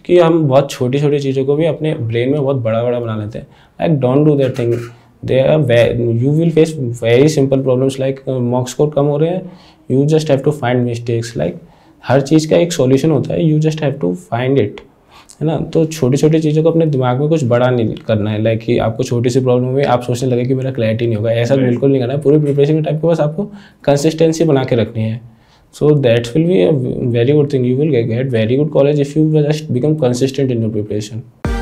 कि हम बहुत छोटी छोटी चीज़ों को भी अपने ब्रेन में बहुत बड़ा बड़ा बना लेते हैं। Like don't do that thing. They are you will face very simple problems like marks score कम हो रहे हैं, you just have to find mistakes. Like हर चीज़ का एक सॉल्यूशन होता है, you just have to find it, है ना। तो छोटी छोटी चीज़ों को अपने दिमाग में कुछ बड़ा नहीं करना है। लाइक कि आपको छोटी सी प्रॉब्लम हुई, आप सोचने लगे कि मेरा क्लैरिटी नहीं होगा, ऐसा बिल्कुल नहीं करना है। पूरी प्रिपरेशन के टाइम के पास आपको कंसिस्टेंसी बना के रखनी है। So that will be a very good thing. You will get very good college if you just become consistent in your preparation.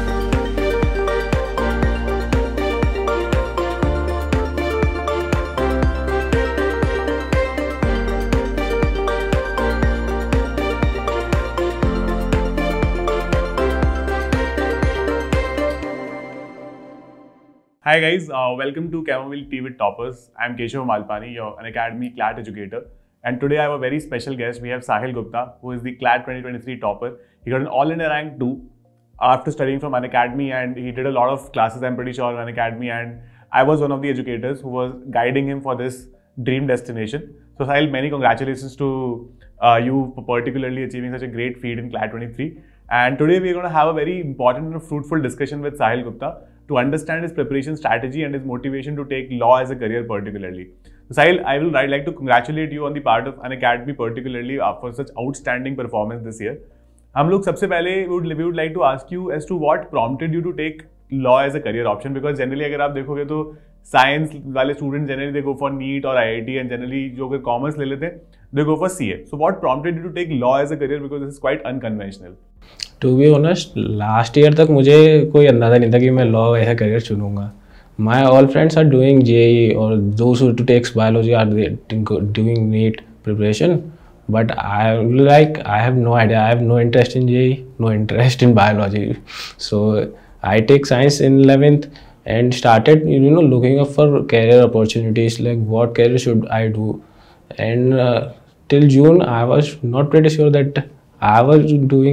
Hi guys, welcome to Chamomile Tea with Toppers. I'm Keshav Malpani, your Unacademy CLAT educator, and today I have a very special guest. We have Sahil Gupta, who is the CLAT 2023 topper. He got an All India rank 2 after studying from Unacademy, and he did a lot of classes, I'm pretty sure, on Unacademy, and I was one of the educators who was guiding him for this dream destination. So Sahil, many congratulations to you for particularly achieving such a great feat in CLAT 23. And today we are going to have a very important and fruitful discussion with Sahil Gupta to understand his preparation strategy and his motivation to take law as a career particularly. So Sahil, I will like to congratulate you on the part of Unacademy particularly for such outstanding performance this year. हम लोग सबसे पहले we would like to ask you as to what prompted you to take law as a career option, because generally अगर आप देखोगे तो science वाले student generally they go for NEET और IIT, एंड जनरली जो अगर कॉमर्स ले लेते हैं they go for CA. So what prompted you to take law as a career, because this is quite unconventional? To be honest, last year तक मुझे कोई अंदाज़ा नहीं था कि मैं लॉ ऐसा करियर चुनूंगा। My all friends are doing JEE और those who to takes biology are doing NEET preparation, but I have no idea. I have no interest in JEE, no interest in biology. So I take science in 11th and started looking up for career opportunities, like what career should I do. And till June I was not pretty sure that I was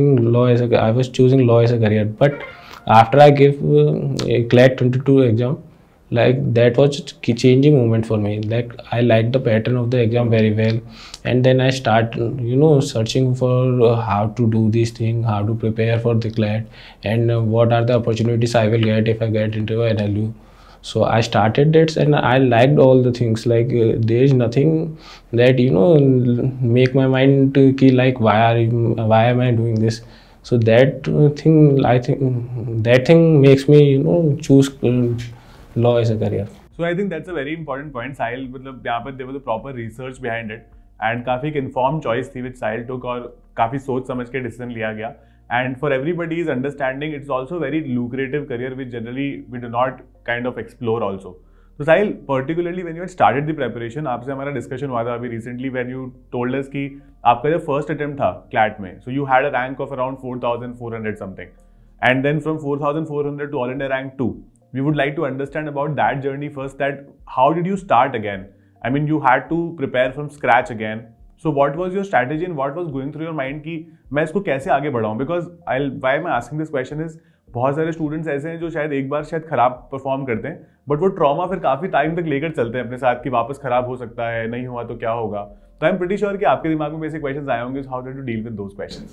choosing law as a career. But after I gave a CLAT 22 exam, like that was a changing moment for me. Like I liked the pattern of the exam very well, and then I start searching for how to do this thing, how to prepare for the CLAT, and what are the opportunities I will get if I get into NLU. So I started it, and I liked all the things. Like there is nothing that make my mind to like why am I doing this. So that thing, I think that thing makes me choose law as a career. So I think that's a very important point. Sahil, मतलब यहाँ पर there was a proper research behind it, and काफी एक informed choice थी which Sahil took, और काफी सोच समझ के decision लिया गया. And for everybody's understanding, it's also a very lucrative career which generally we do not kind of explore also. So Sahil, particularly when you had started the preparation, आपसे हमारा discussion हुआ था अभी recently when you told us कि आपका जो first attempt था CLAT में, so you had a rank of around 4,400 something, and then from 4,400 to All India rank 2. We would like to understand about that journey first, that how did you start again? I mean, you had to prepare from scratch again. So what was your strategy and what was going through your mind कि मैं इसको कैसे आगे बढ़ाऊँ? Because why I'm asking this question is, बहुत सारे students ऐसे हैं जो शायद एक बार शायद खराब परफॉर्म करते हैं, बट वो ट्रॉमा फिर काफी टाइम तक लेकर चलते हैं अपने साथ कि वापस खराब हो सकता है, नहीं हुआ तो क्या होगा. तो आई एम प्रीटी श्योर कि आपके दिमाग में बेसिक क्वेश्चंस आए होंगे. How did you deal with those questions?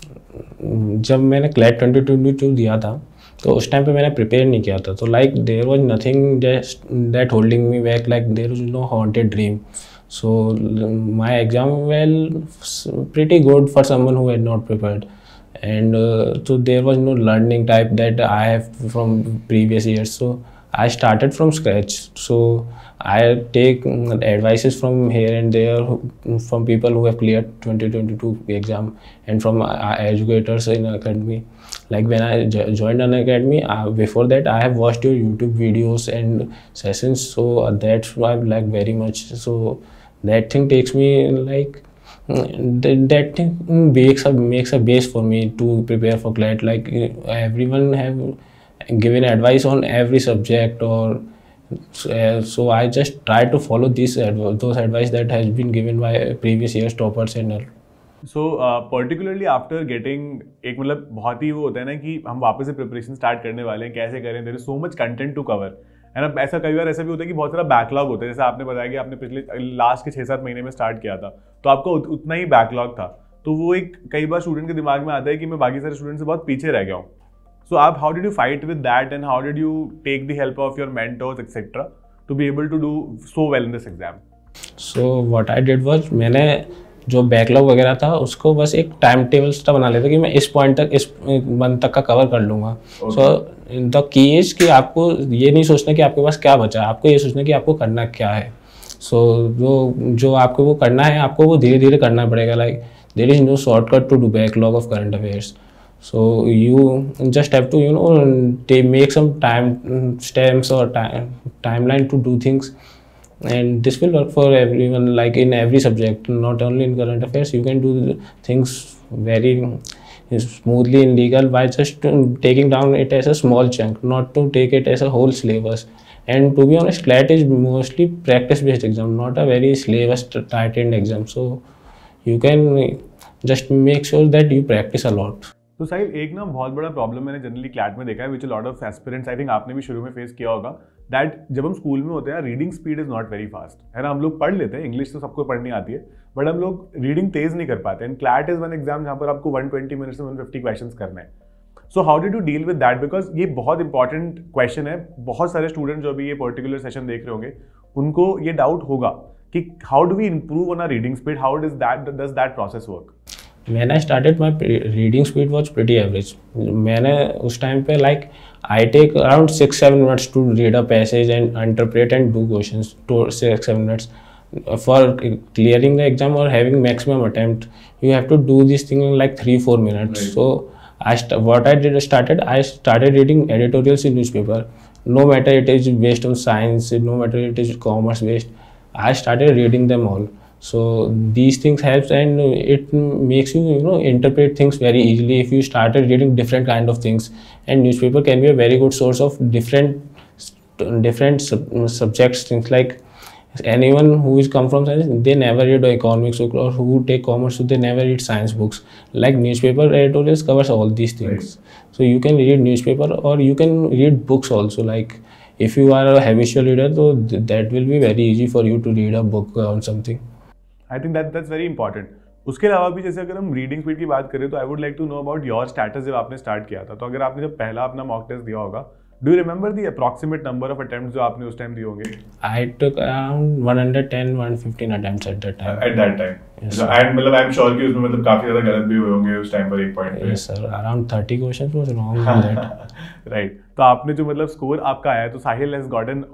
जब मैंने CLAT 2022 दिया था तो उस टाइम पे मैंने प्रिपेयर नहीं किया था. तो like there was nothing that holding me back, like there was no haunted dream. So my exam pretty good for someone who had not prepared, and so there was no learning type that I have from previous years. So I started from scratch. So I take advices from here and there from people who have cleared 2022 exam, and from educators in academy. Like when I joined an academy, before that I have watched your YouTube videos and sessions, so that's why I like very much. So that thing takes me like that thing makes a base for me to prepare for CLAT. Like everyone have given advice on every subject, or so I just try to follow those advice that has been given by previous years toppers and all. So particularly after getting एक मतलब बहुत ही वो होता है ना कि हम वापस से प्रिपरेशन स्टार्ट करने वाले हैं, कैसे करें, there is so much content to cover, है ना. ऐसा कई बार ऐसा भी होता है कि बहुत सारा बैकलॉग होता है. जैसे आपने बताया कि आपने पिछले लास्ट के 6-7 महीने में स्टार्ट किया था, तो आपका उतना ही बैकलॉग था. तो वो एक कई बार स्टूडेंट के दिमाग में आता है कि मैं बाकी सारे स्टूडेंट से बहुत पीछे रह गया हूँ. So आप how did you fight with that and how did you take the help of your mentors etc. to be able to do so well in this exam? So what I did was मैंने जो backlog वगैरह था उसको बस एक time table सा बना लेता कि मैं इस पॉइंट तक इस मंथ तक का कवर कर लूँगा. सो द की इज कि आपको ये नहीं सोचना कि आपके पास क्या बचा है, आपको ये सोचना कि आपको करना क्या है. सो जो आपको वो करना है आपको वो धीरे धीरे करना पड़ेगा. Like there is no shortcut to do backlog of current affairs. So you just have to make some time stamps or timeline to do things, and this will work for everyone, like in every subject, not only in current affairs. You can do things very smoothly in legal by just taking down it as a small chunk, not to take it as a whole syllabus. And to be honest, CLAT is mostly practice based exam, not a very syllabus tightened exam. So you can just make sure that you practice a lot. तो साहिल एक ना बहुत बड़ा problem मैंने generally CLAT में देखा है, which a lot of aspirants, I think आपने भी शुरू में फेस किया होगा, दैट जब हम स्कूल में होते हैं reading speed is not very fast, है ना. हम लोग पढ़ लेते हैं, इंग्लिश तो सबको पढ़नी आती है, बट हम लोग रीडिंग तेज नहीं कर पाते. And CLAT is one exam जहाँ पर आपको 120 मिनट्स में 150 क्वेश्चंस करना है. So how did you deal with that, because ये बहुत इंपॉर्टेंट क्वेश्चन है. बहुत सारे स्टूडेंट जो अभी ये पर्टिकुलर सेशन देख रहे होंगे उनको ये डाउट होगा कि how do we improve on our reading speed, how does that process work. When I started, my reading speed was pretty average. मैंने उस टाइम पे like I take around 6-7 minutes to read a passage and interpret and do questions. 6-7 minutes for clearing the exam or having maximum attempt. You have to do this thing in like 3-4 minutes. Right. So I started reading editorials in newspaper. No matter it is based on science, no matter it is commerce based, I started reading them all. So these things helps and it makes you interpret things very easily if you started reading different kind of things. And newspaper can be a very good source of different subjects. Things like anyone who is come from science, they never read economics, or who take commerce, so they never read science books. Like newspaper editorials covers all these things. Right. So you can read newspaper or you can read books also. Like if you are a habitual reader, so that will be very easy for you to read a book on something. I think that's very important. उसके अलावा भी जैसे अगर हम reading speed की बात करें तो I would like to know about your status जब आपने स्टार्ट किया था. तो अगर आपने जब पहला अपना मॉक टेस्ट दिया होगा, do you remember the approximate number of attempts जो आपने उस टाइम दिए होंगे? I took around 110-115 attempts at that time. And मतलब आई एम श्योर कि उसमें मतलब काफी ज्यादा गलत भी हुए होंगे उस टाइम पर एक पॉइंट पे. Yes sir, around 30 questions was wrong in that. Right. तो आपने जो मतलब स्कोर आपका आया, तो Sahil has gotten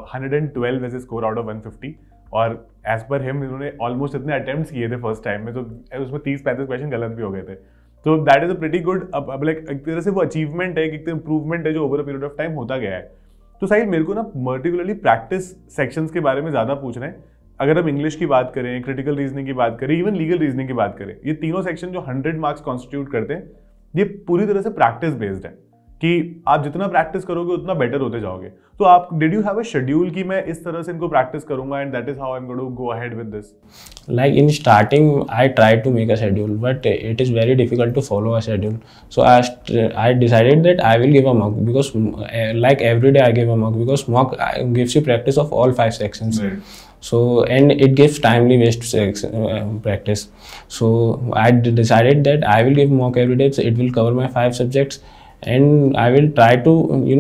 112 as a score out of 150, और एज पर हिम इन्होंने ऑलमोस्ट इतने अटेम्प्ट्स किए थे फर्स्ट टाइम में, तो उसमें 30-35 क्वेश्चन गलत भी हो गए थे. तो that is a pretty good, like एक तरह से वो अचीवमेंट है, एक इंप्रूवमेंट है जो over a period of time होता गया है. तो साहिल मेरे को ना पर्टिकुलरली प्रैक्टिस सेक्शंस के बारे में ज़्यादा पूछना है. अगर हम इंग्लिश की बात करें, क्रिटिकल रीजनिंग की बात करें, इवन लीगल रीजनिंग की बात करें, ये तीनों सेक्शन जो 100 मार्क्स कॉन्स्टिट्यूट करते हैं, ये पूरी तरह से प्रैक्टिस बेस्ड है कि आप जितना प्रैक्टिस करोगे उतना बेटर होते जाओगे. तो आप did you have a schedule कि मैं इस तरह से इनको प्रैक्टिस करूंगा and that is how I am going to go ahead with this? Like in starting, I tried to make a schedule, but it is very difficult to follow a schedule. So I decided that I will give a mock, because like every day I give a mock, because mock gives you practice of all 5 sections. Right. So and it gives timely based practice. So I decided that I will give mock every day. So it will cover my 5 subjects. And I will try to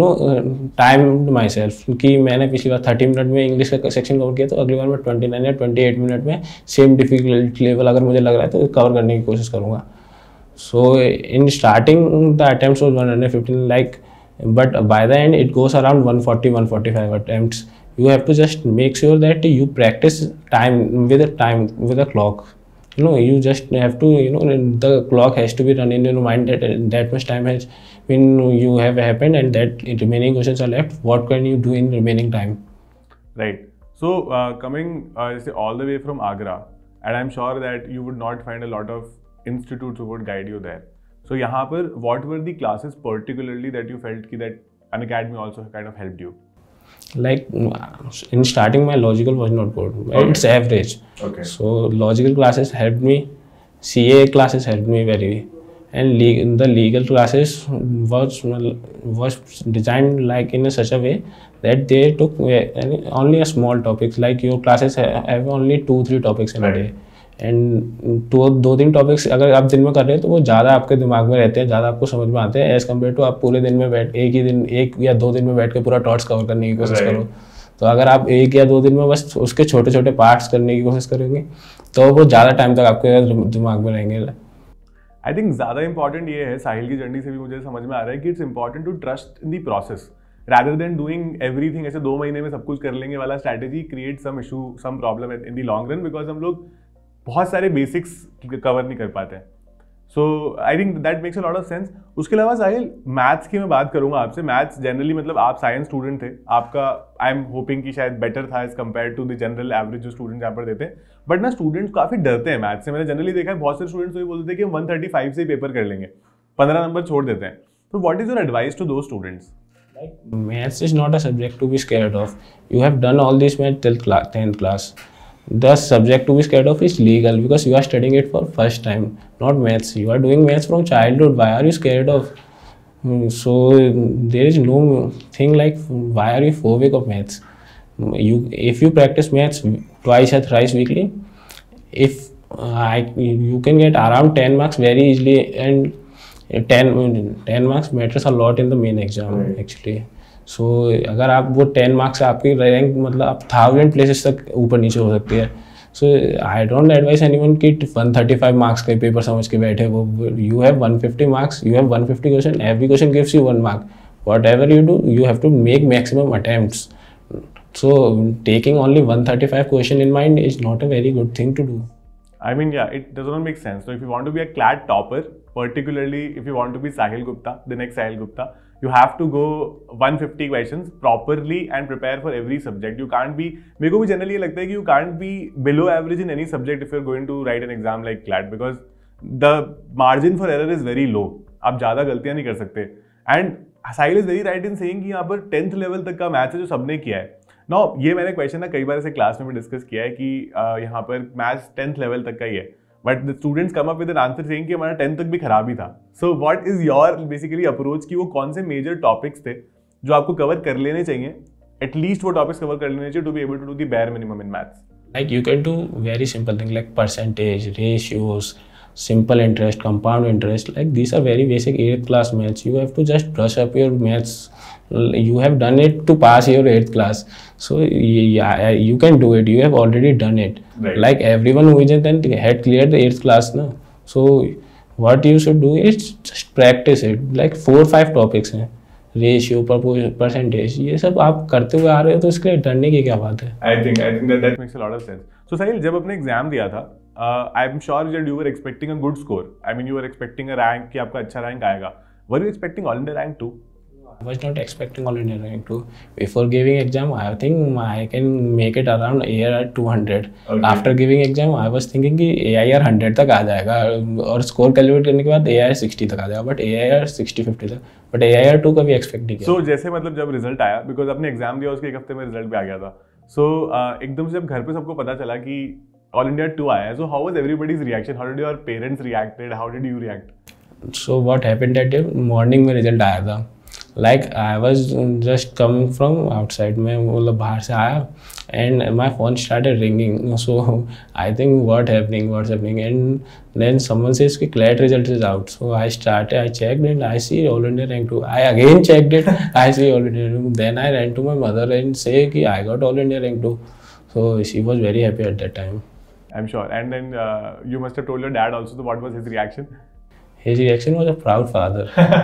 time myself कि मैंने पिछली बार 30 minute में English का section cover किया, तो अगली बार मैं 29 या 28 मिनट में सेम डिफिकल्टी लेवल अगर मुझे लग रहा है तो कवर करने की कोशिश करूँगा. So in starting the attempts was 115 like, but by the end it goes around 140-145 attempts. You have to just make sure that you practice time with a clock. You just have to, the clock has to be run in your mind that much time has been you have happened and that remaining questions are left. What can you do in remaining time? Right. So coming all the way from Agra, and I'm sure that you would not find a lot of institutes who would guide you there. So यहाँ पर what were the classes particularly that you felt that an academy also kind of helped you? Like in starting, my logical was not good. Okay. It's average. Okay. So logical classes helped me. CA classes helped me very. And the legal classes was designed like in such a way that they took only a small topics. Like your classes have only 2-3 topics in a day, एंड दो तीन topics अगर आप दिन में कर रहे हो तो वो ज़्यादा आपके दिमाग में रहते हैं, ज़्यादा आपको समझ में आते हैं एज़ कम्पेयर टू आप पूरे दिन में बैठ एक या दो दिन में बैठ के पूरा टॉट्स कवर करने की कोशिश करो। तो अगर आप एक या दो दिन में बस उसके छोटे छोटे पार्ट्स करने की कोशिश करेंगे तो वो ज़्यादा टाइम तक आपके दिमाग में रहेंगे। आई थिंक ज़्यादा इंपॉर्टेंट ये है, साहिल की जर्नी से भी मुझे समझ में आ रहा है कि it's important to trust in the process rather than doing everything ऐसे 2 महीने में सब कुछ कर लेंगे वाला strategy create some issue some problem in the long run, because हम लोग बहुत सारे बेसिक्स कवर नहीं कर पाते हैं। So I think that makes a lot of sense. उसके अलावा साहिल, मैथ्स की मैं बात करूंगा आपसे। मैथ्स जनरली मतलब आप साइंस स्टूडेंट थे, आपका आई एम होपिंग कि शायद बेटर था as compare to the general average जो स्टूडेंट यहाँ पर देते हैं, बट ना स्टूडेंट्स काफी डरते हैं मैथ्स से। मैंने जनरली देखा है बहुत सारे स्टूडेंट्स ये बोलते हैं कि हम 135 से पेपर कर लेंगे, 15 नंबर छोड़ देते हैं। तो what is your advice to दो students? Maths is not a subject to be scared of. You have done all this math till 10th class. The subject to be scared of is legal because you are studying it for first time, not maths. You are doing maths from childhood. Why are you scared of? So there is no thing like why are you phobic of maths? If you practice maths twice or thrice weekly, if you can get around 10 marks very easily, and 10 marks matters a lot in the main exam actually. So अगर आप वो 10 marks से आपकी rank मतलब आप 1000 places तक ऊपर नीचे हो सकती है। So I don't advise anyone कि 135 marks का पेपर समझ के बैठे। वो you have 150 marks, you have 150 question, every question gives you 1 mark. Whatever you do, you have to make maximum attempts. So taking only 135 question in mind is not a very good thing to do. I mean, yeah, it does not make sense. So if you want to be a CLAT topper, particularly if you want to be Sahil Gupta, the next Sahil Gupta, you have to go 150 questions properly and prepare for every subject. You can't be, मेरे को भी generally ये लगता है कि you can't be below average in any subject if you're going to write an exam like CLAT, because the margin for error is very low. आप ज़्यादा गलतियाँ नहीं कर सकते. And Sahil is very right in saying कि यहाँ पर 10th level तक का मैथ्स है जो सबने किया है। नो ये मैंने क्वेश्चन ना कई बार ऐसे क्लास में भी डिस्कस किया है कि यहाँ पर मैथ्स 10th लेवल तक का ही है, but the students come up with an answer saying कि हमारा 10th तक भी खराब ही था। So what is your basically approach कि वो कौन से मेजर टॉपिक्स थे जो आपको कवर कर लेने चाहिए, एटलीस्ट वो टॉपिक्स कवर कर लेने चाहिए to be able to do the bare minimum in maths? Like you can do very simple things like percentage, ratios, simple interest, compound interest. Like these are very basic 8th class maths. You have to just brush up your maths. You have done it to pass your 8th class. So yeah, you can do it. You have already done it. Right. Like everyone who is then had cleared the 8th class now. So what you should do is just practice it. Like 4-5 topics हैं, ratio, percentage, ये सब आप करते हुए आ रहे हो तो इसके लिए डरने की क्या बात है? I think that makes a lot of sense. So Sahil, जब आपने एग्जाम दिया था, I am sure that you were expecting a good score. I mean you were expecting a rank कि आपका अच्छा रैंक आएगा। Were you expecting all India rank two? I was not expecting all India rank 2. Before giving exam, I think I can make it around AIR 200. Okay. After giving exam, I was thinking कि AIR 100 तक आ जाएगा और score calculate करने के बाद AIR 60 तक आ जाएगा, but AIR 60-50 तक, बट AIR 2 का भी एक्सपेक्ट नहीं किया। So जैसे मतलब जब रिजल्ट आया, बिकॉज आपने एग्जाम दिया उसके एक हफ्ते में रिजल्ट भी आ गया था, सो एकदम से जब घर पे सबको पता चला कि ऑल इंडिया 2 आया है, so how was everybody's reaction? How did your parents reacted? How did you react? So what happened that day, morning में रिजल्ट आया था। Like I was just coming from outside, मैं मतलब बाहर से आया and my phone started ringing. So I think what's happening, and then someone says कि CLAT result is out. So I checked and I see all India rank 2. I again checked it, I see all India rank 2. Then I ran to my mother and say कि I got all India rank 2. So she was very happy at that time. I'm sure. And then you must have told your dad also. So what was his reaction? His reaction was a proud father.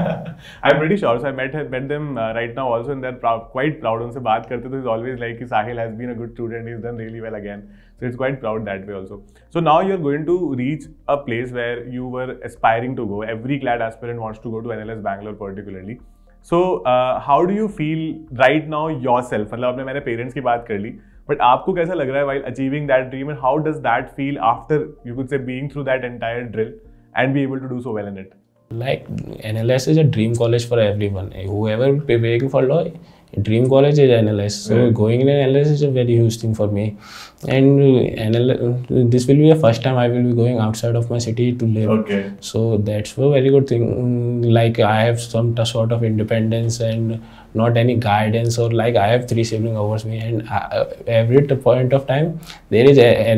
I'm pretty sure. So I met them right now also, and they're quite proud. उनसे बात करते तो he's always like कि Sahil has been a good student. He's done really well again. So it's quite proud that way also. So now you're going to reach a place where you were aspiring to go. Every CLAT aspirant wants to go to NLS Bangalore particularly. So how do you feel right now yourself? मतलब आपने मैंने parents की बात कर ली, but आपको कैसा लग रहा है while achieving that dream, and how does that feel after you could say being through that entire drill and be able to do so well in it? Like NLS is a dream college for everyone. Whoever preparing for law, dream college is NLS. So going in NLS is a very huge thing for me. And this will be the first time I will be going outside of my city to live. Okay. So that's a very good thing. Like I have some sort of independence and not any guidance, or like I have 3 siblings over me, and every point of time there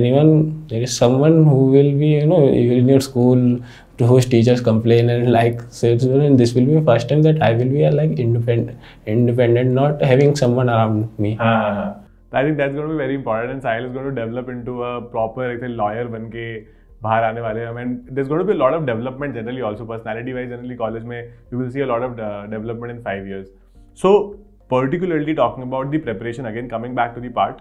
is someone who will be, you know, in your school to whose teachers complain and like, so this will be the first time that I will be like independent, not having someone around me. I think that's going to be very important, and Sahil is going to develop into a proper like lawyer बन के बाहर आने वाले हैं. I mean, there's going to be a lot of development generally also personality wise. Generally college में you will see a lot of development in 5 years. So particularly talking about the preparation again, coming back to the part,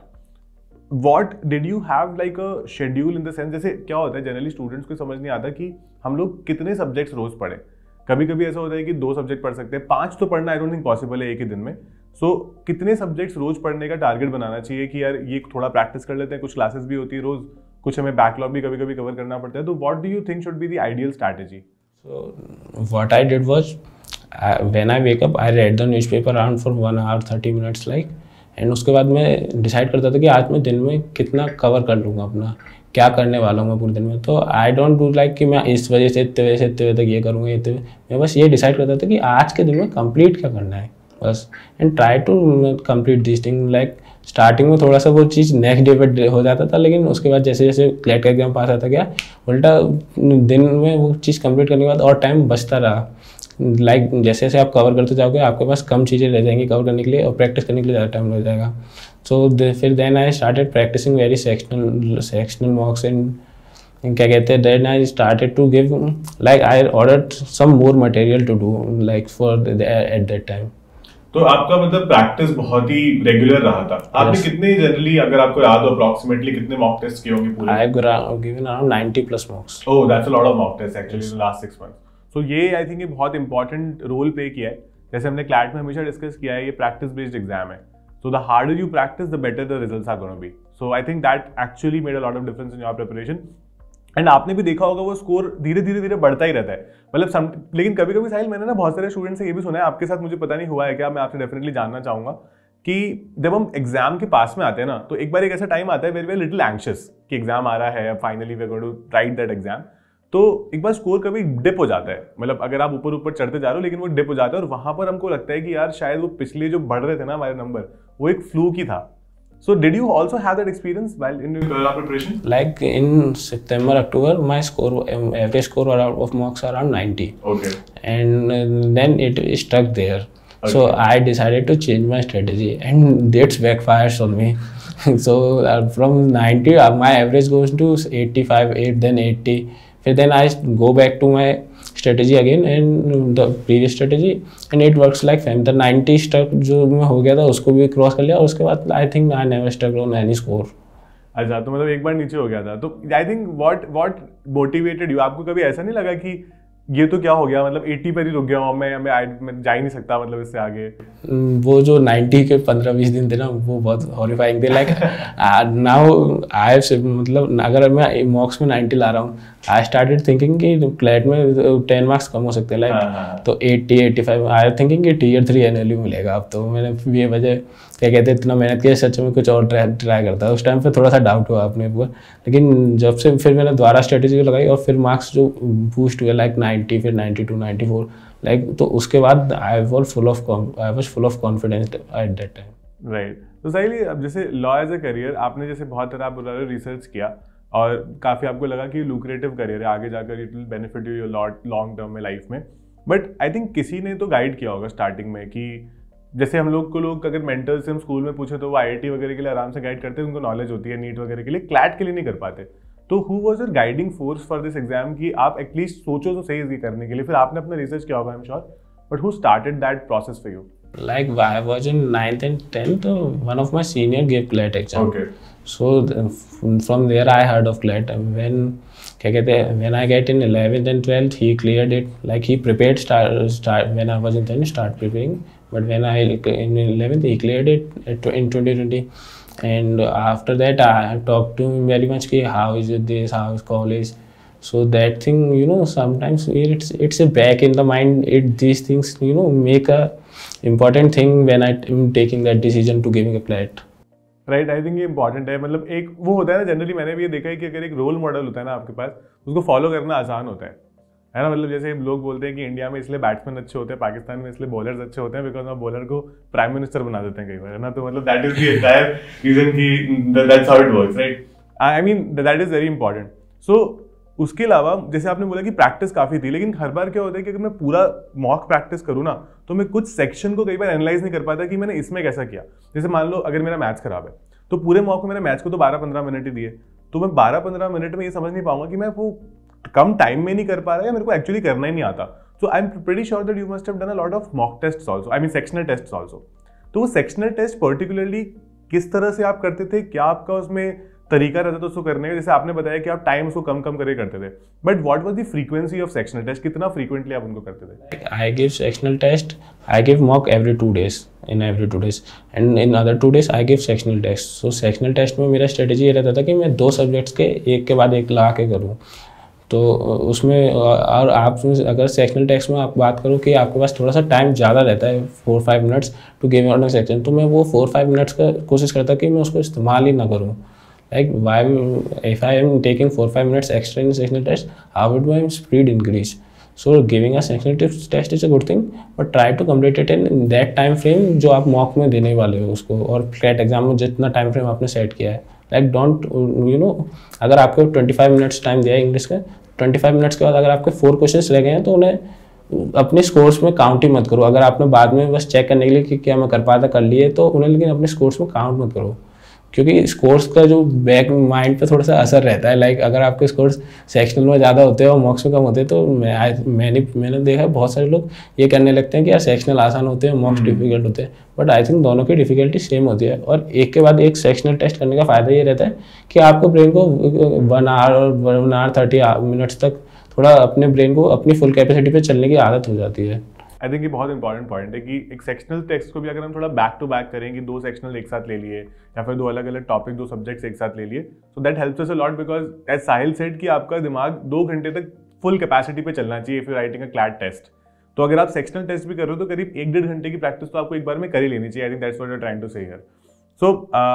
what did you have like a schedule in the sense, जैसे क्या होता है generally students को समझ नहीं आता कि हम लोग कितने सब्जेक्ट्स रोज पढ़े. कभी कभी ऐसा होता है कि 2 सब्जेक्ट पढ़ सकते हैं, 5 तो पढ़ना आई डोंट थिंक पॉसिबल है एक ही दिन में. सो कितने सब्जेक्ट्स रोज पढ़ने का टारगेट बनाना चाहिए कि यार ये थोड़ा प्रैक्टिस कर लेते हैं, कुछ क्लासेस भी होती है रोज, कुछ हमें बैकलॉग भी कभी कभी कवर करना पड़ता है. तो what do you think should be the ideal strategy? So what I did was, when I wake up, I read the newspaper around for 1 hour 30 minutes like, and उसके बाद मैं डिसाइड करता था कि आज मैं दिन में कितना कवर कर लूँगा, अपना क्या करने वाला हूँ मैं पूरे दिन में. तो आई डोंट डू लाइक कि मैं इस वजह से इतने बजे से इतने बजे तक ये करूँगा, मैं बस ये डिसाइड करता था कि आज के दिन में कंप्लीट क्या करना है बस, and try to complete this thing. Like starting में थोड़ा सा वो चीज़ नेक्स्ट डे पे हो जाता था, लेकिन उसके बाद जैसे जैसे क्लैट का एग्जाम पास आता गया, उल्टा दिन में वो चीज़ कंप्लीट करने के बाद और टाइम बचता रहा. लाइक जैसे जैसे आप कवर करते जाओगे आपके पास कम चीज़ें रह जाएंगी कवर करने के लिए, और प्रैक्टिस करने के लिए ज़्यादा टाइम लग जाएगा. सो फिर then I started practicing very sectional mocks and क्या कहते हैं, then I started to give like I ordered some more material to do like for at that time. तो आपका मतलब प्रैक्टिस बहुत ही रेगुलर रहा था. आपने कितने जनरली, अगर आपको याद हो अप्रॉक्सीमेटली कितने मॉक टेस्ट किए होंगे पूरे? I have given around 90+ mocks. Oh that's a lot of mock test actually in the last 6 months. So ये आई थिंक ये बहुत इंपॉर्टेंट रोल प्ले किया है. जैसे हमने क्लैट में हमेशा डिस्कस किया है, ये प्रैक्टिस बेस्ड एग्जाम है. So the harder you practice the better the results are gonna be. So I think that actually made a lot of difference in your preparation. And आपने भी देखा होगा वो स्कोर धीरे धीरे बढ़ता ही रहता है. मतलब लेकिन कभी कभी साहिल, मैंने ना बहुत सारे स्टूडेंट से ये भी सुना है, आपके साथ मुझे पता नहीं हुआ है क्या, मैं आपसे डेफिनेटली जानना चाहूंगा कि जब हम एग्जाम के पास में आते हैं ना, तो एक बार एक ऐसा टाइम आता है where we are little anxious कि एग्जाम आ रहा है, finally we are going to write that exam. तो एक बार स्कोर कभी डिप हो जाता है, मतलब अगर आप ऊपर ऊपर चढ़ते जा रहे हो लेकिन वो डिप हो जाता है, और वहां पर हमको लगता है कि यार शायद वो पिछले जो बढ़ रहे थे ना हमारे नंबर, वो एक फ्लूक ही था. So did you also have that experience while in your preparation? Like in September, October, my score, average score of mocks around 90. Okay. And then it stuck there. Okay. So I decided to change my strategy, and that backfires on me. So from 90, my average goes to 85, then 80. Then I go back to my strategy again and the previous strategy, and it works like fame. The 90 stuck जो मैं हो गया था उसको भी cross कर लिया, और उसके बाद I think I never stuck on any score. अच्छा, तो मतलब एक बार नीचे हो गया था. तो I think what motivated you? आपको कभी ऐसा नहीं लगा कि ये तो क्या हो गया, मतलब 80 पर ही रुक गया हूँ मैं जा ही नहीं सकता मतलब इससे आगे? वो जो 90 के 15-20 दिन थे ना, वो बहुत हॉरिफाइंग थे. लाइक नाउ आई मतलब अगर मैं मॉक्स में 90 ला रहा हूँ, आई स्टार्टेड थिंकिंग कि क्लैट में 10 मार्क्स कम हो सकते हैं, लाइक तो 80-85 आई थिंकिंग कि Tier 3 NLU मिलेगा. अब तो मैंने ये वजह क्या कहते हैं, इतना मेहनत किया, सच में कुछ और ट्राई करता. उस टाइम पे थोड़ा सा डाउट हुआ अपने ऊपर, लेकिन जब से फिर मैंने दोबारा स्ट्रेटेजी लगाई और फिर मार्क्स जो बूस्ट हुए लाइक 90, फिर 92, 94 लाइक, तो उसके बाद I was full of confidence at that time. Right. तो सही, अब जैसे लॉ एज ए करियर आपने जैसे बहुत तरह आप रिसर्च किया और काफ़ी आपको लगा कि लुक्रेटिव करियर है, आगे जाकर it will benefit you long term में लाइफ में. बट आई थिंक किसी ने तो गाइड किया होगा स्टार्टिंग में कि जैसे हम लोग अगर मेंटर्स से हम स्कूल में पूछे तो वो IIT वगैरह के लिए आराम से गाइड करते हैं, उनको नॉलेज होती है, नीट वगैरह के लिए, क्लैट के लिए नहीं कर पाते. तो who was your guiding force for this exam कि आप एटलीस्ट सोचो तो सही इसकी करने के लिए? फिर आपने अपना रिसर्च किया होगा I am sure, but who started that process for you? Like I was in 9th and 10th, one of my senior gave CLAT exam. Okay. So from there I heard of CLAT. When I get in 11th and 12th, he cleared it. Like he prepared start when I was in 10th, start preparing. But when I in 11th, he cleared it in 2020. And after that, I talked to him very much. Ki, how is it this? How is college? So that thing, sometimes it's a back in the mind. These things, make a important thing when I am taking that decision to giving a CLAT. Right, I think ये important है. मतलब एक वो होता है ना, generally मैंने भी ये देखा है कि अगर एक रोल मॉडल होता है ना आपके पास, उसको फॉलो करना आसान होता है ना. मतलब जैसे लोग बोलते हैं कि इंडिया में इसलिए बैट्समैन अच्छे होते हैं, पाकिस्तान में इसलिए बॉलर्स अच्छे होते हैं, बिकॉज वहाँ बॉलर को प्राइम मिनिस्टर बना देते हैं कई बार, है ना. तो मतलब that is the entire reason की that's how it works, right. I mean that is very important. So उसके अलावा जैसे आपने बोला कि प्रैक्टिस काफी थी, लेकिन हर बार क्या होता है कि अगर मैं पूरा मॉक प्रैक्टिस करूँ ना, तो मैं कुछ सेक्शन को कई बार एनालाइज नहीं कर पाता कि मैंने इसमें कैसा किया. जैसे मान लो अगर मेरा मैथ्स खराब है, तो पूरे मॉक में मैंने मैथ्स को तो 12-15 मिनट ही दिए, तो मैं 12-15 मिनट में ये समझ नहीं पाऊंगा कि मैं वो कम टाइम में नहीं कर पा रहा या मेरे को एक्चुअली करना ही नहीं आता. So I am pretty sure that you must have done a lot of mock tests also, I mean sectional tests also. तो वो सेक्शनल टेस्ट पर्टिकुलरली किस तरह से आप करते थे, क्या आपका उसमें तरीका रहता था उसको करने का? जैसे आपने बताया कि आप टाइम उसको कम कम करे करते थे, but what was the frequency of sectional test? कितना फ्रीक्वेंटली आप उनको करते थे? I give sectional test. I give mock every 2 days. In every 2 days, and in other 2 days I give sectional test. So sectional test में मेरा strategy ये रहता था कि मैं 2 सब्जेक्ट्स के एक के बाद एक लगा के करूँ. तो उसमें और आप अगर सेक्शनल टेस्ट में आप बात करो कि आपके पास थोड़ा सा टाइम ज़्यादा रहता है 4-5 minutes to give out section, तो मैं वो 4-5 मिनट्स का कोशिश करता कि मैं उसको इस्तेमाल ही ना करूँ. Like why if I am taking 4-5 minutes extra in sectional test, how would my speed increase? So giving a sectional test is a good thing, but try to complete it in that time frame जो आप mock में देने वाले हो उसको, और CLAT exam में जितना टाइम फ्रेम आपने सेट किया है. लाइक डोंट अगर आपको 25 मिनट्स टाइम दिया है इंग्लिश का, 25 मिनट्स के बाद अगर आपके 4 क्वेश्चन रह गए हैं तो उन्हें अपने स्कोर्स में काउंट ही मत करो. अगर आपने बाद में बस चेक करने के लिए कि क्या मैं कर पाता कर लिए, तो उन्हें लेकिन अपने स्कोर्स में काउंट मत करो, क्योंकि स्कोर्स का जो बैक माइंड पे थोड़ा सा असर रहता है. लाइक अगर आपके स्कोर्स सेक्शनल में ज़्यादा होते हैं और मॉक्स में कम होते हैं, तो मैंने देखा है बहुत सारे लोग ये करने लगते हैं कि यार सेक्शनल आसान होते हैं, मॉक्स डिफिकल्ट होते हैं. बट आई थिंक दोनों की डिफिकल्टी सेम होती है, और एक के बाद एक सेक्शनल टेस्ट करने का फ़ायदा ये रहता है कि आपको ब्रेन को 1 आवर और 1 आवर 30 मिनट्स तक थोड़ा अपने ब्रेन को अपनी फुल कैपेसिटी पे चलने की आदत हो जाती है. आई थिंक ये बहुत इंपॉर्टेंट पॉइंट है कि एक सेक्शनल टेक्स्ट को भी अगर हम थोड़ा बैक टू बैक करें कि 2 सेक्शनल एक साथ ले लिए, या फिर 2 अलग अलग टॉपिक 2 सब्जेक्ट्स एक साथ ले लिए, so that helps us a lot, because as Sahil said कि आपका दिमाग 2 घंटे तक फुल कैपेसिटी पे चलना चाहिए if you writing a CLAT test. तो अगर आप सेक्शनल टेस्ट भी कर रहे हो तो करीब 1-1.5 घंटे की प्रैक्टिस तो आपको एक बार में कर ही लेनी चाहिए. I think that's what you are trying to say here. So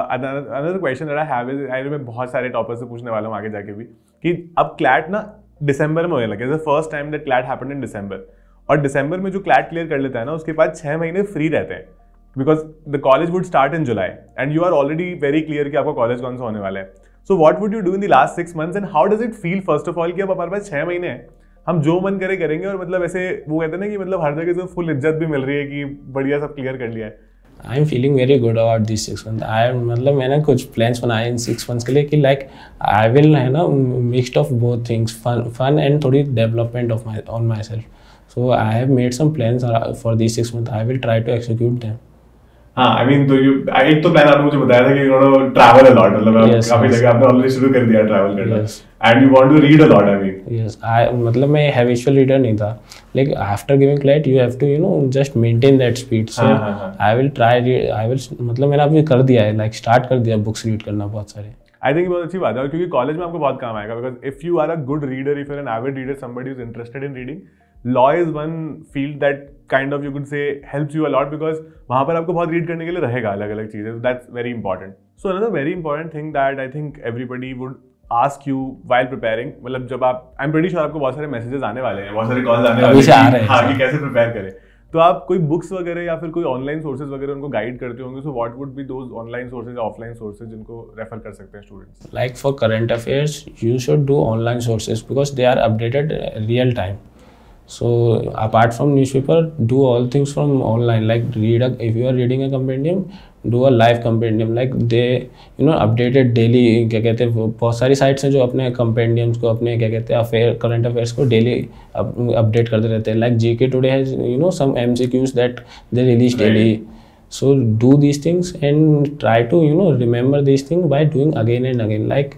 another question that I have is, मैं बहुत सारे टॉपर्स से पूछने वाला हूँ आगे जाके भी, कि अब क्लैट ना दिसंबर में होने लगे. First time that CLAT happened in December, और दिसंबर में जो क्लैट क्लियर कर लेता है ना, उसके बाद 6 महीने फ्री रहते हैं, because the college would start in July and you are already very clear कि आपका कॉलेज कौन सा होने वाला है. So what would you do in the last 6 months and how does it feel first of all कि अब हमारे पास 6 महीने हैं, हम जो मन करे करेंगे, और मतलब ऐसे वो कहते हैं ना कि मतलब हर जगह से फुल इज्जत भी मिल रही है कि बढ़िया सब क्लियर कर लिया है. I am feeling very good about this 6 months. मतलब मैंने कुछ प्लान्स बनाए इन 6 months के लिए कि लाइक आई विल है ना mixed of both things, fun and थोड़ी development of on myself. So I have made some plans for these 6 months. I will try to execute them. हाँ, I mean तो एक तो plan आपने मुझे बताया था कि you want to travel a lot, मतलब काफी जगह आपने ऑलरेडी शुरू कर दिया ट्रैवल करना, and you want to read a lot. I mean yes, मतलब मैं habitual reader नहीं था, like after giving CLAT you have to just maintain that speed. So I will try. मतलब मैंने अभी कर दिया है, like start कर दिया बुक्स रीड करना बहुत सारे. आई थिंक बहुत अच्छी बात है, क्योंकि कॉलेज में आपको बहुत काम आएगा, because if you are a good reader, if you are an avid reader, somebody who is interested in reading, law is one field that kind of you could say helps you a lot, because वहां पर आपको बहुत read करने के लिए रहेगा अलग अलग चीजें. That's very important. So another very important thing that I think everybody would ask you while preparing, मतलब जब आप, आई एम प्रीटी श्योर आपको बहुत सारे मैसेजेस आने वाले हैं, बहुत सारे कॉल्स आने वाले हैं हाँ कि कैसे प्रिपेयर करें, तो आप कोई बुक्स वगैरह या फिर कोई ऑनलाइन सोर्सेज वगैरह उनको गाइड करते होंगे. So what would be those online sources या ऑफलाइन सोर्सेज जिनको रेफर कर सकते हैं students? Like for current affairs you should do online sources because they are updated real time. So apart from newspaper, do all things from online. Like if you are reading a compendium, do a live compendium. Like they updated daily. क्या कहते हैं, बहुत सारी sites हैं जो अपने compendiums को, अपने क्या कहते हैं current affairs को daily update करते रहते हैं. Like GK Today has some MCQs that they release daily. So do these things and try to remember these things by doing again and again. Like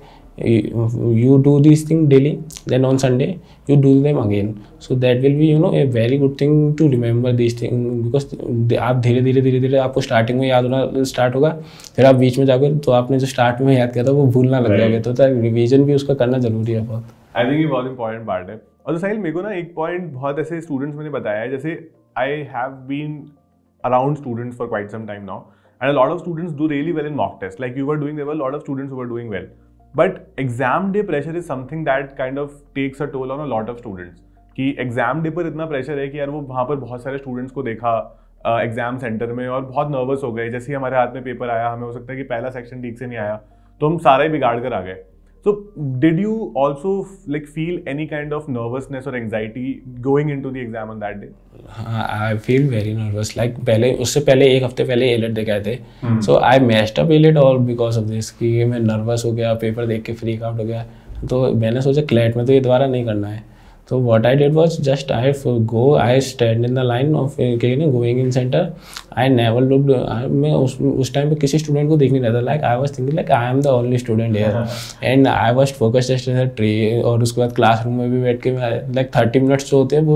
you do these things daily, then on Sunday you do them again, so that will be a very good thing to remember these things, because आप धीरे धीरे आपको starting में याद होना start होगा, फिर आप बीच में जाकर तो आपने जो स्टार्ट में याद किया था वो भूलना लग जाएगा. तो रिवीजन भी उसका करना जरूरी है बहुत. आई थिंक ये बहुत इंपॉर्टेंट पार्ट है. और साहिल मेरे को ना एक पॉइंट बहुत ऐसे स्टूडेंट्स मैंने बताया है, जैसे I have been around students for quite some time now, and a lot of students do really well in mock tests. Like you were doing, there were a lot of students who were doing well. But exam day pressure is something that kind of takes a toll on a lot of students. कि exam day पर इतना pressure है कि यार वो वहाँ पर बहुत सारे स्टूडेंट्स को देखा एग्जाम सेंटर में और बहुत नर्वस हो गए. जैसे ही हमारे हाथ में पेपर आया, हमें हो सकता है कि पहला सेक्शन ठीक से नहीं आया तो हम सारा ही बिगाड़ कर आ गए. So did you also like feel any kind of nervousness or anxiety going into the exam on that day? I feel very nervous. Like पहले उससे पहले एक हफ्ते पहले एलेट दे के आए थे. So I messed up AILET all because of this कि मैं नर्वस हो गया, पेपर देख के फ्रीक आउट हो गया. तो मैंने सोचा क्लैट में तो ये दोबारा नहीं करना है. So what I did was just I stand in the line of going in center. I never looked. मैं उस टाइम पे किसी स्टूडेंट को देख नहीं रहा था. Like I was thinking like I am the only student here, and I was focused just in a tree. और उसके बाद क्लासरूम में भी बैठ के मैं like 30 मिनट्स जो होते हैं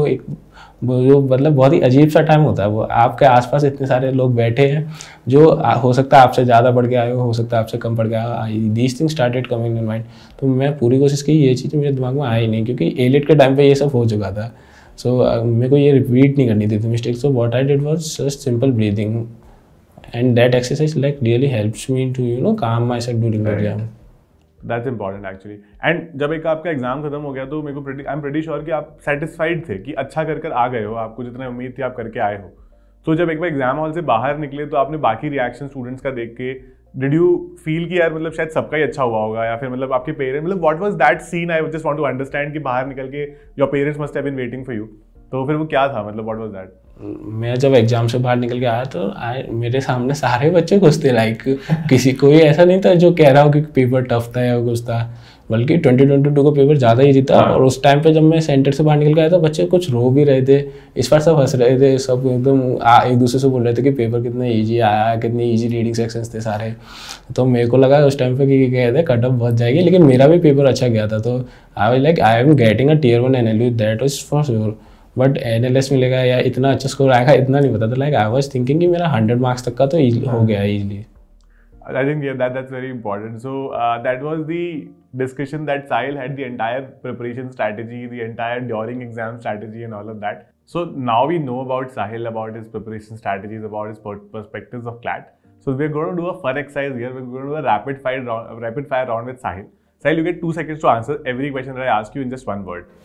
वो मतलब बहुत ही अजीब सा टाइम होता है. वो आपके आसपास इतने सारे लोग बैठे हैं जो हो सकता है आपसे ज़्यादा पढ़ के आए हो सकता है आपसे कम पढ़ के आए. These things started coming in mind. तो मैं पूरी कोशिश की ये चीज़ मेरे दिमाग में आई नहीं क्योंकि एलिट के टाइम पे ये सब हो चुका था. सो मेरे को ये रिपीट नहीं करनी थी mistake. So what I did was just simple breathing and that exercise like really helps me to calm myself during the exam. That's important actually. And जब एक आपका एग्जाम खत्म हो गया तो मेरे को आई एम प्रीटी श्योर कि आप सेटिस्फाइड थे कि अच्छा कर आ गए हो, आपको जितना उम्मीद थी आप करके आए हो. तो जब एक बार एग्जाम हॉल से बाहर निकले तो आपने बाकी रिएक्शन स्टूडेंट्स का देख के डिड यू फील कि यार मतलब शायद सबका ही अच्छा हुआ होगा, या फिर मतलब आपके पेरेंट्स मतलब what was that scene? I just want to understand कि बाहर निकल के your parents must have been waiting for you. तो फिर वो क्या था, मतलब व्हाट वाज दैट? मैं जब एग्जाम से बाहर निकल के आया तो मेरे सामने सारे बच्चे खुश थे. लाइक किसी कोई ऐसा नहीं था जो कह रहा हो कि पेपर टफ था या कुछ था, बल्कि 2022 का पेपर ज़्यादा ईजी था. और उस टाइम पे जब मैं सेंटर से बाहर निकल के आया था बच्चे कुछ रो भी रहे थे. इस बार सब हंस रहे थे, सब एकदम एक दूसरे से बोल रहे थे कि पेपर कितना ईजी आया, कितनी ईजी रीडिंग सेक्शंस थे सारे. तो मेरे को लगा उस टाइम पे कि कहते कट ऑफ बहुत जाएगी, लेकिन मेरा भी पेपर अच्छा गया था. तो I was like I am getting a Tier 1 NLU, that was for sure. But NLS मिलेगा या इतना अच्छा स्कोर आएगा इतना नहीं पता था. लाइक आई वाज थिंकिंग कि मेरा 100 मार्क्स तक का तो हो गया easily. I think that's very important. So that was the discussion that Sahil had, the entire preparation strategy, the entire during exam strategy and all of that. So now we know about Sahil, about his preparation strategies, about his perspectives of CLAT. So we're going to do a fun exercise here. We're going to do a rapid fire round with Sahil. Sahil, you get 2 seconds to answer every question that I ask you in just one word.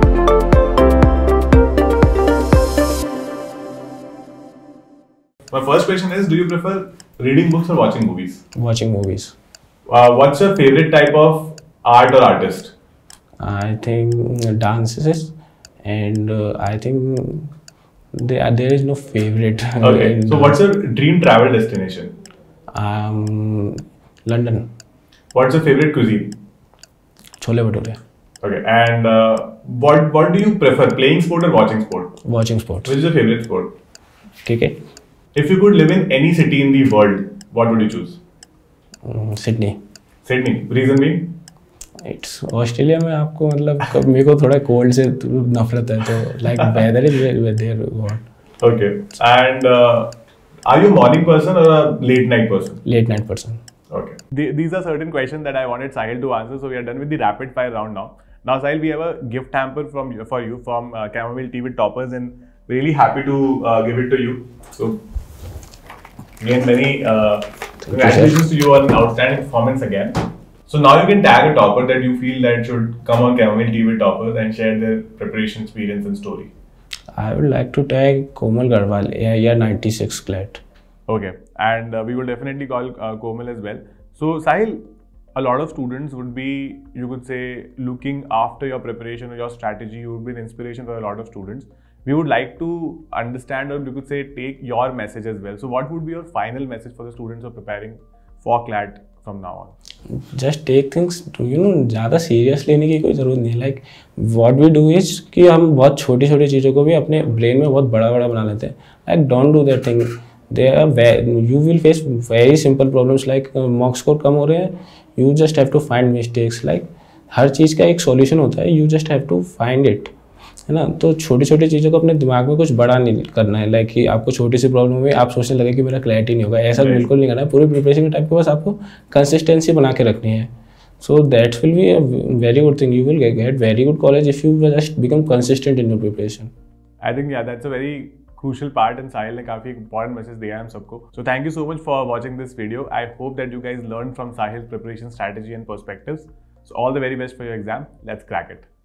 My first question is, do you prefer reading books or watching movies? Watching movies. What's your favorite type of art or artist? I think dances, and I think there is no favorite. Okay. So what's your dream travel destination? London. What's your favorite cuisine? Chole bhature. Okay. And what do you prefer, playing sport or watching sport? Watching sports. Which is your favorite sport? Cricket. If you could live in any city in the world, what would you choose? Sydney. Sydney. Reason being? It's Australia में आपको मतलब मेरे को थोड़ा cold से नफरत है, तो like weather is there what. Okay. And are you a morning person or a late night person? Late night person. Okay. These are certain questions that I wanted Sahil to answer. So we are done with the rapid fire round now. Now Sahil, we have a gift hamper for you from Chamomile Tea with Toppers, and really happy to give it to you. So again, many congratulations to you on an outstanding performance again. So now you can tag a topper that you feel that should come on Chamomile Tea with Toppers and share their preparation experience and story. I would like to tag Komal Garwal, year 96 CLAT. Okay, and we will definitely call Komal as well. So Sahil, a lot of students would be, you could say, looking after your preparation or your strategy. You would be an inspiration for a lot of students. We would like to understand, or you could say, take your message as well. So what would be your final message for the students who are preparing for CLAT from now on? Just take things to, ज़्यादा serious लेने की कोई ज़रूरत नहीं. Like what we do is कि हम बहुत छोटी छोटी चीज़ों को भी अपने ब्रेन में बहुत बड़ा बड़ा बना लेते हैं. Like don't do that thing. You will face very simple problems like mock score कम हो रहे हैं. You just have to find mistakes. Like हर चीज़ का एक सॉल्यूशन होता है. You just have to find it. है ना. तो छोटी छोटी चीज़ों को अपने दिमाग में कुछ बड़ा नहीं करना है. लाइक कि आपको छोटी सी प्रॉब्लम हुई आप सोचने लगे कि मेरा क्लैरिटी नहीं होगा, ऐसा बिल्कुल नहीं करना है. पूरे प्रिपरेशन के टाइम पे बस आपको कंसिस्टेंसी बना के रखनी है. So that will be a very good thing. You will get very good college if you just become consistent in your preparation. I think that's a very crucial part and Sahil ने काफी important message दिया है हम सबको. So thank you so much for watching this video. I hope that you guys learn from Sahil preparation strategy and perspectives. So all the very best for your exam. Let's crack it.